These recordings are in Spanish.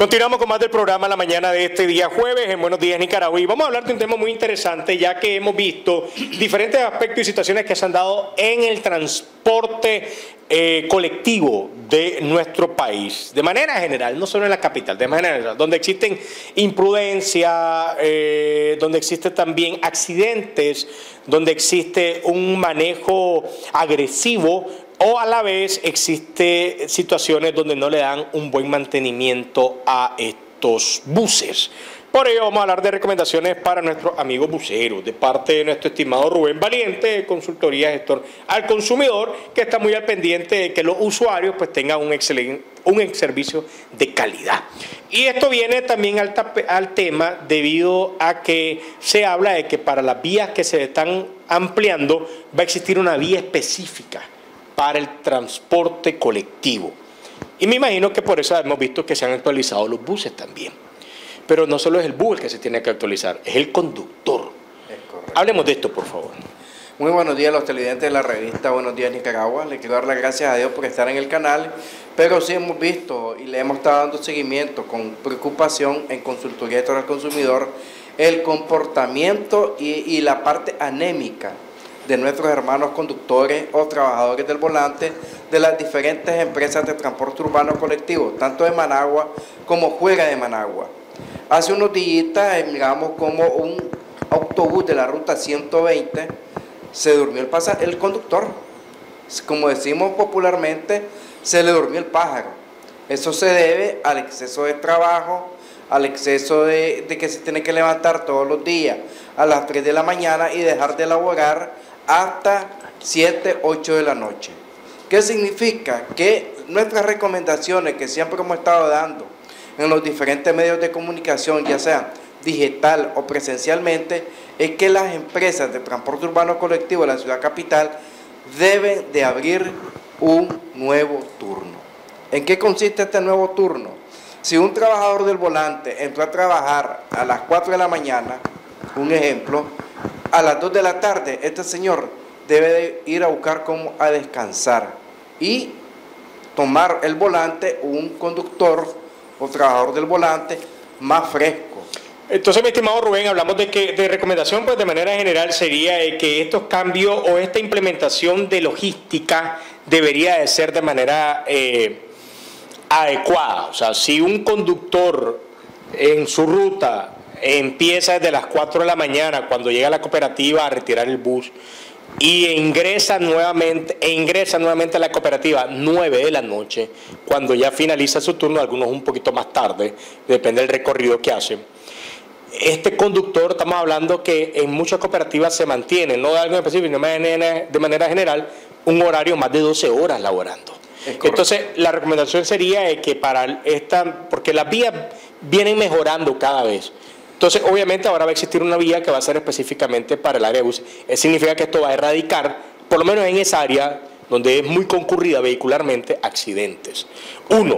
Continuamos con más del programa la mañana de este día jueves en Buenos Días Nicaragua y vamos a hablar de un tema muy interesante ya que hemos visto diferentes aspectos y situaciones que se han dado en el transporte colectivo de nuestro país, de manera general, no solo en la capital, de manera general, donde existen imprudencia, donde existen también accidentes, donde existe un manejo agresivo o a la vez existe situaciones donde no le dan un buen mantenimiento a estos buses. Por ello vamos a hablar de recomendaciones para nuestros amigos buceros, de parte de nuestro estimado Rubén Valiente, de Consultoría Gestor al Consumidor, que está muy al pendiente de que los usuarios pues tengan un servicio de calidad. Y esto viene también al tema debido a que se habla de que para las vías que se están ampliando va a existir una vía específica para el transporte colectivo. Y me imagino que por eso hemos visto que se han actualizado los buses también. Pero no solo es el bus el que se tiene que actualizar, es el conductor. Es correcto. Hablemos de esto, por favor. Muy buenos días a los televidentes de la revista Buenos Días Nicaragua. Le quiero dar las gracias a Dios por estar en el canal, pero sí hemos visto y le hemos estado dando seguimiento con preocupación en Consultoría Gestor al Consumidor el comportamiento y la parte anémica de nuestros hermanos conductores o trabajadores del volante de las diferentes empresas de transporte urbano colectivo, tanto de Managua como fuera de Managua. Hace unos días miramos como un autobús de la ruta 120 se durmió el conductor, como decimos popularmente, se le durmió el pájaro. Eso se debe al exceso de trabajo, al exceso de que se tiene que levantar todos los días a las 3 de la mañana y dejar de elaborar hasta 7, 8 de la noche. ¿Qué significa? Que nuestras recomendaciones que siempre hemos estado dando en los diferentes medios de comunicación, ya sea digital o presencialmente, es que las empresas de transporte urbano colectivo de la ciudad capital deben de abrir un nuevo turno. ¿En qué consiste este nuevo turno? Si un trabajador del volante entró a trabajar a las 4 de la mañana, un ejemplo, a las 2 de la tarde, este señor debe de ir a buscar cómo a descansar y tomar el volante un conductor o trabajador del volante más fresco. Entonces, mi estimado Rubén, hablamos de recomendación, pues de manera general sería que estos cambios o esta implementación de logística debería de ser de manera adecuada. O sea, si un conductor en su ruta empieza desde las 4 de la mañana, cuando llega a la cooperativa a retirar el bus, y ingresa nuevamente a la cooperativa 9 de la noche, cuando ya finaliza su turno, algunos un poquito más tarde, depende del recorrido que hace. Este conductor, estamos hablando que en muchas cooperativas se mantiene, no de algo específico, sino de manera general, un horario más de 12 horas laborando. Entonces, la recomendación sería que porque las vías vienen mejorando cada vez. Entonces, obviamente, ahora va a existir una vía que va a ser específicamente para el área de buses. Eso significa que esto va a erradicar, por lo menos en esa área donde es muy concurrida vehicularmente, accidentes. 1.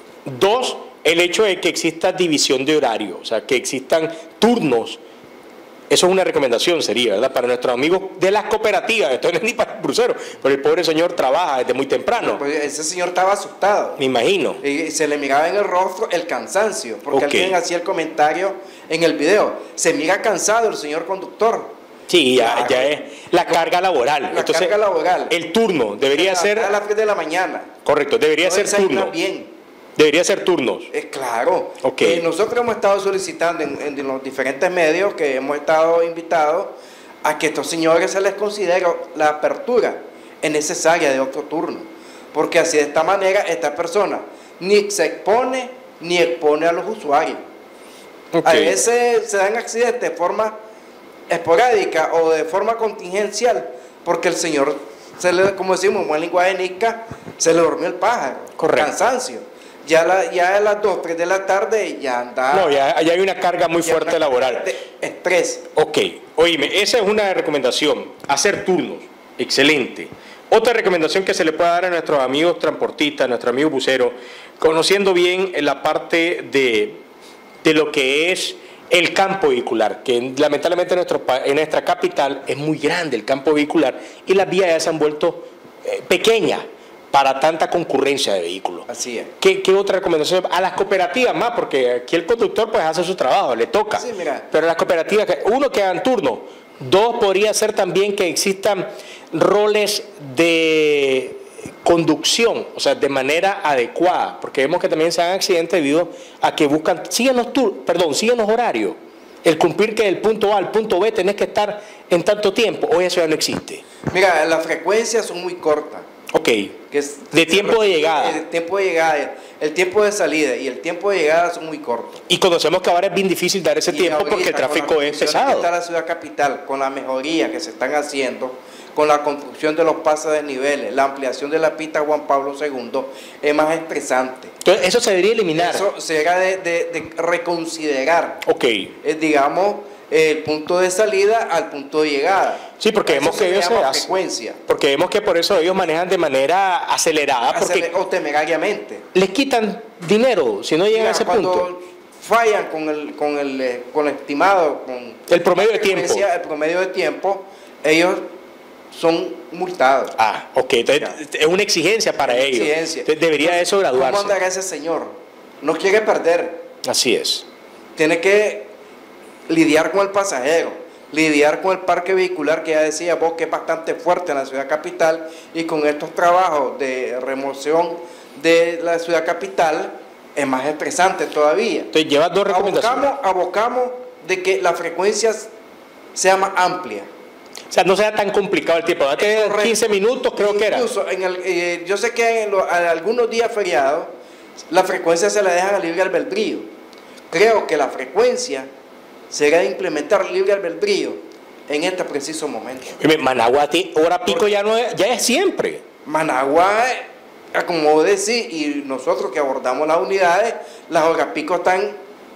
2, el hecho de que exista división de horario, o sea, que existan turnos. Eso es una recomendación, sería, ¿verdad? Para nuestros amigos de las cooperativas, esto no es ni para el crucero, pero el pobre señor trabaja desde muy temprano. Pues ese señor estaba asustado. Me imagino. Y se le miraba en el rostro el cansancio, porque alguien hacía el comentario en el video. Se mira cansado el señor conductor. Sí, ya es la carga laboral. Entonces, carga laboral. El turno debería ser a las 3 de la mañana. Correcto, debería ser turno. Bien. Debería ser turnos. Claro. Okay. Nosotros hemos estado solicitando en los diferentes medios que hemos estado invitados a que a estos señores se les considere la apertura necesaria de otro turno. Porque así de esta manera esta persona ni se expone ni expone a los usuarios. A veces se dan accidentes de forma esporádica o de forma contingencial porque el señor, como decimos en buen lenguaje nica, se le durmió el pájaro. Correcto. Cansancio. Ya a las 2, 3 de la tarde ya anda... No, ya hay una carga muy fuerte laboral. Estrés. Oíme, esa es una recomendación, hacer turnos, excelente. Otra recomendación que se le puede dar a nuestros amigos transportistas, a nuestros amigos buceros, conociendo bien la parte de lo que es el campo vehicular, que lamentablemente en nuestra capital es muy grande el campo vehicular y las vías ya se han vuelto pequeñas. para tanta concurrencia de vehículos. Así es. ¿Qué otra recomendación? A las cooperativas más, porque aquí el conductor pues hace su trabajo, le toca. Sí, mira. Pero las cooperativas, uno, que hagan turno. Dos, podría ser también que existan roles de conducción, o sea, de manera adecuada, porque vemos que también se dan accidentes debido a que siguen los horarios. El cumplir que del punto A al punto B tenés que estar en tanto tiempo, hoy eso ya no existe. Mira, las frecuencias son muy cortas. Ok, de tiempo de llegada. El tiempo de llegada, el tiempo de salida y el tiempo de llegada son muy cortos. Y conocemos que ahora es bien difícil dar ese tiempo ahorita, porque el tráfico es pesado. Que está la ciudad capital, con la mejoría que se están haciendo, con la construcción de los pasos de niveles, la ampliación de la pista Juan Pablo II, es más estresante. Entonces, eso se debería eliminar. Eso será de reconsiderar. Ok. Digamos, el punto de salida al punto de llegada. Sí, porque vemos que ellos frecuencia. Porque vemos que por eso ellos manejan de manera acelerada. O temerariamente. Les quitan dinero si no llegan a ese punto. Cuando fallan con el estimado, con el promedio de tiempo. El promedio de tiempo, ellos son multados. Ah, ok. Entonces, es una exigencia para ellos. Entonces, debería eso graduarse. ¿Cómo andará ese señor? No quiere perder. Así es. Tiene que lidiar con el pasajero, lidiar con el parque vehicular, que ya decía vos que es bastante fuerte en la ciudad capital, y con estos trabajos de remoción de la ciudad capital es más estresante todavía. Entonces llevas dos recomendaciones. Abocamos de que la frecuencia sea más amplia. O sea, no sea tan complicado el tiempo. Va a tener 15 minutos, creo que era. Incluso, yo sé que en algunos días feriados, la frecuencia se la dejan a libre albedrío. Creo que la frecuencia será de implementar libre albedrío en este preciso momento. Managua, hora pico ya es siempre. Managua, como vos decís, y nosotros que abordamos las unidades, las horas pico están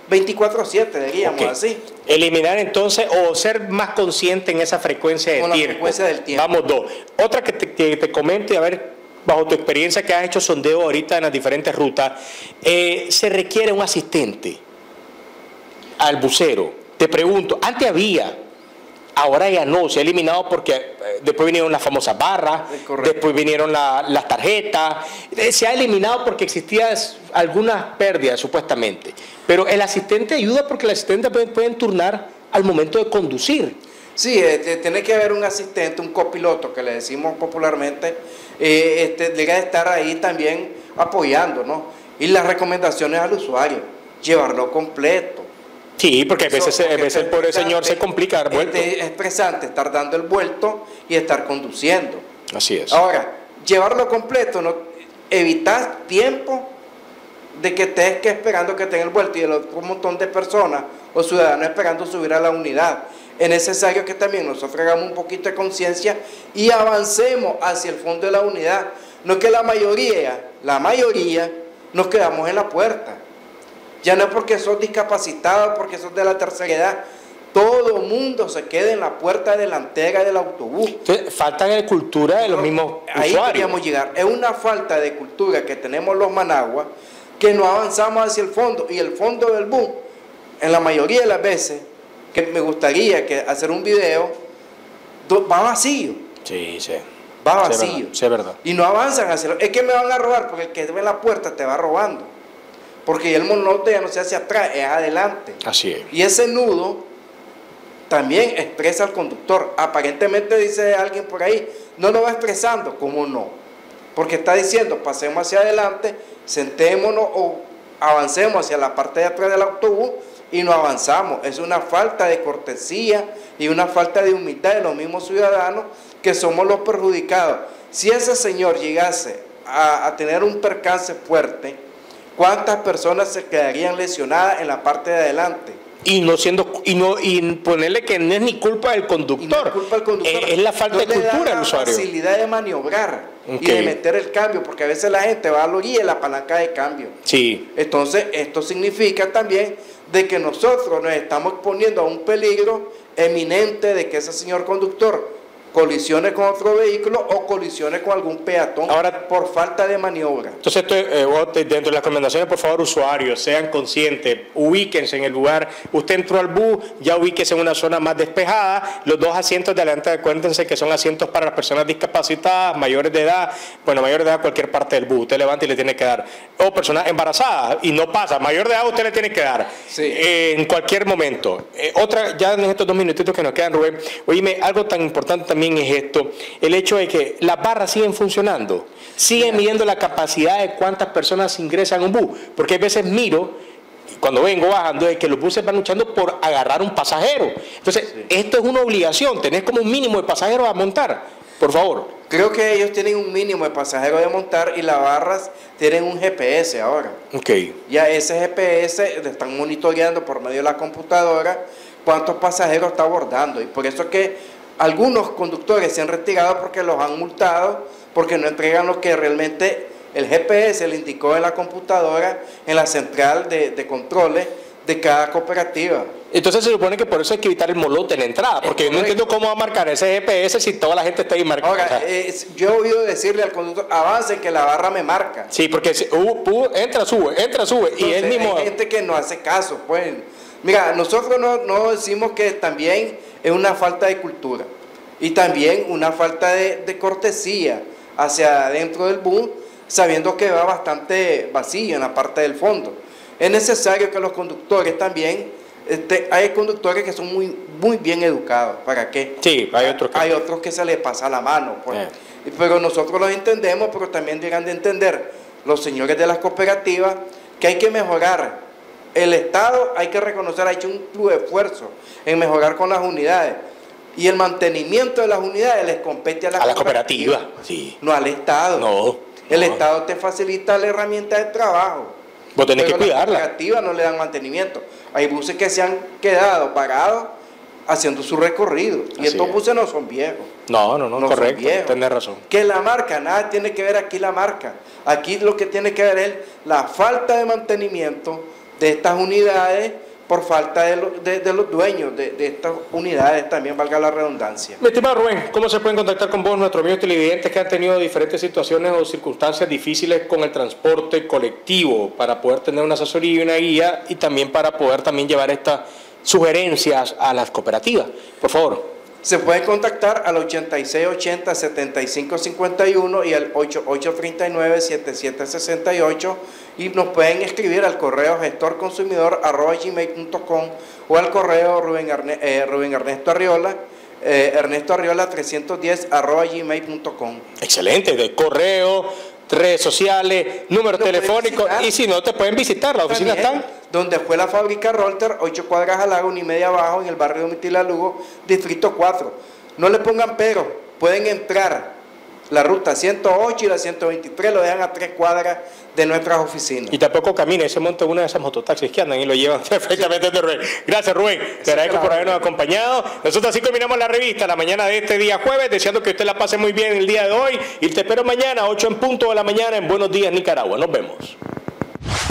24/7, diríamos así. Eliminar entonces, o ser más consciente en esa frecuencia de tiempo. Frecuencia del tiempo. Vamos, dos. Otra que te comente, a ver, bajo tu experiencia que has hecho sondeo ahorita en las diferentes rutas, se requiere un asistente al bucero. Te pregunto, antes había, ahora ya no, se ha eliminado porque después vinieron las famosas barras, después vinieron las tarjetas, se ha eliminado porque existían algunas pérdidas supuestamente, pero el asistente ayuda porque el asistente pueden turnar al momento de conducir. Sí, tiene que haber un asistente, un copiloto que le decimos popularmente, debe estar ahí también apoyando, ¿no? Y las recomendaciones al usuario, llevarlo completo. Sí, porque a veces el pobre señor se complica dar vuelto. Es estresante estar dando el vuelto y estar conduciendo. Así es. Ahora, llevarlo completo, ¿no? Evitar tiempo de que estés esperando que tenga el vuelto y un montón de personas o ciudadanos esperando subir a la unidad. Es necesario que también nosotros hagamos un poquito de conciencia y avancemos hacia el fondo de la unidad. No que la mayoría nos quedamos en la puerta. Ya no es porque sos discapacitado, porque sos de la tercera edad. Todo el mundo se queda en la puerta delantera del autobús. Entonces, falta de cultura de los mismos ahí usuarios. queríamos llegar. Es una falta de cultura que tenemos los managuas, que no avanzamos hacia el fondo. Y el fondo del bus, en la mayoría de las veces, que me gustaría hacer un video, va vacío. Sí, sí. Va vacío. Sí, es verdad. Y no avanzan hacia es que me van a robar, porque el que ve la puerta te va robando. Porque el monote ya no se hace atrás, es adelante. Así es. Y ese nudo también expresa al conductor. Aparentemente dice alguien por ahí, no lo va expresando. ¿Cómo no? Porque está diciendo, pasemos hacia adelante, sentémonos o avancemos hacia la parte de atrás del autobús y no avanzamos. Es una falta de cortesía y una falta de humildad de los mismos ciudadanos que somos los perjudicados. Si ese señor llegase a tener un percance fuerte, ¿cuántas personas se quedarían lesionadas en la parte de adelante? Y ponerle que no es ni culpa del conductor. Y no es culpa del conductor. Es la falta de cultura del usuario. La facilidad de maniobrar y de meter el cambio, porque a veces la gente va a la orilla de la palanca de cambio. Sí. Entonces, esto significa también de que nosotros nos estamos exponiendo a un peligro eminente de que ese señor conductor colisiones con otro vehículo o colisiones con algún peatón Ahora, por falta de maniobra. Entonces, dentro de las recomendaciones, por favor, usuarios, sean conscientes, ubíquense en el lugar. Usted entró al bus, ya ubíquese en una zona más despejada. Los 2 asientos de adelante, acuérdense que son asientos para las personas discapacitadas, mayores de edad. Bueno, mayores de edad, cualquier parte del bus, usted levanta y le tiene que dar. O personas embarazadas, y no pasa, mayor de edad usted le tiene que dar. Sí. En cualquier momento. Otra, ya en estos 2 minutitos que nos quedan, Rubén, oíme, algo tan importante también es esto, el hecho de que las barras siguen funcionando, siguen midiendo la capacidad de cuántas personas ingresan a un bus, porque a veces miro, cuando vengo bajando, de que los buses van luchando por agarrar un pasajero. Entonces, esto es una obligación, tenés como un mínimo de pasajeros a montar, por favor. Creo que ellos tienen un mínimo de pasajeros de montar y las barras tienen un GPS ahora. Okay. Ya ese GPS le están monitoreando por medio de la computadora cuántos pasajeros está abordando, y por eso es que algunos conductores se han retirado porque los han multado, porque no entregan lo que realmente el GPS le indicó en la computadora, en la central de controles de cada cooperativa. Entonces se supone que por eso hay que evitar el molote en la entrada, porque yo no entiendo cómo va a marcar ese GPS si toda la gente está ahí marcando. Ahora, yo he oído decirle al conductor, avance que la barra me marca. Sí, porque entra, sube, Entonces, y él mismo... hay gente que no hace caso, pues. Mira, nosotros no decimos que también es una falta de cultura y también una falta de cortesía hacia adentro del bus, sabiendo que va bastante vacío en la parte del fondo. Es necesario que los conductores también, hay conductores que son muy bien educados. ¿Para qué? Sí, hay otros que se les pasa la mano, pues. Pero nosotros los entendemos, pero también deben de entender los señores de las cooperativas que hay que mejorar. El Estado, hay que reconocer, ha hecho un esfuerzo en mejorar con las unidades. Y el mantenimiento de las unidades les compete a la cooperativa, sí. No al Estado. No. El Estado te facilita la herramienta de trabajo. Vos tenés que cuidarla. Las cooperativas no le dan mantenimiento. Hay buses que se han quedado parados haciendo su recorrido. Y estos buses no son viejos. No, correcto. Tenés razón. Que la marca, nada tiene que ver aquí la marca. Aquí lo que tiene que ver es la falta de mantenimiento de estas unidades por falta de los dueños de estas unidades, también valga la redundancia. Mi estimado Rubén, ¿cómo se pueden contactar con vos, nuestros amigos televidentes que han tenido diferentes situaciones o circunstancias difíciles con el transporte colectivo para poder tener una asesoría y una guía y también para poder también llevar estas sugerencias a las cooperativas? Por favor. Se puede contactar al 8680-7551 y al 8839-7768 y nos pueden escribir al correo gestorconsumidor@gmail.com o al correo Rubén Ernesto Arriola, Ernesto Arriola 310@gmail.com. Excelente, de correo, redes sociales, número telefónico, y si no te pueden visitar, la oficina está donde fue la fábrica Rolter, 8 cuadras al lago, ni media abajo, en el barrio de Mitila Lugo, distrito 4. No le pongan pero, pueden entrar la ruta 108 y la 123, lo dejan a 3 cuadras de nuestras oficinas. Y tampoco camina, se monta una de esas mototaxis que andan y lo llevan perfectamente de Rubén. Gracias, Rubén. Te agradezco por habernos acompañado. Nosotros así combinamos la revista la mañana de este día jueves, deseando que usted la pase muy bien el día de hoy. Y te espero mañana, 8 en punto de la mañana, en Buenos Días, Nicaragua. Nos vemos.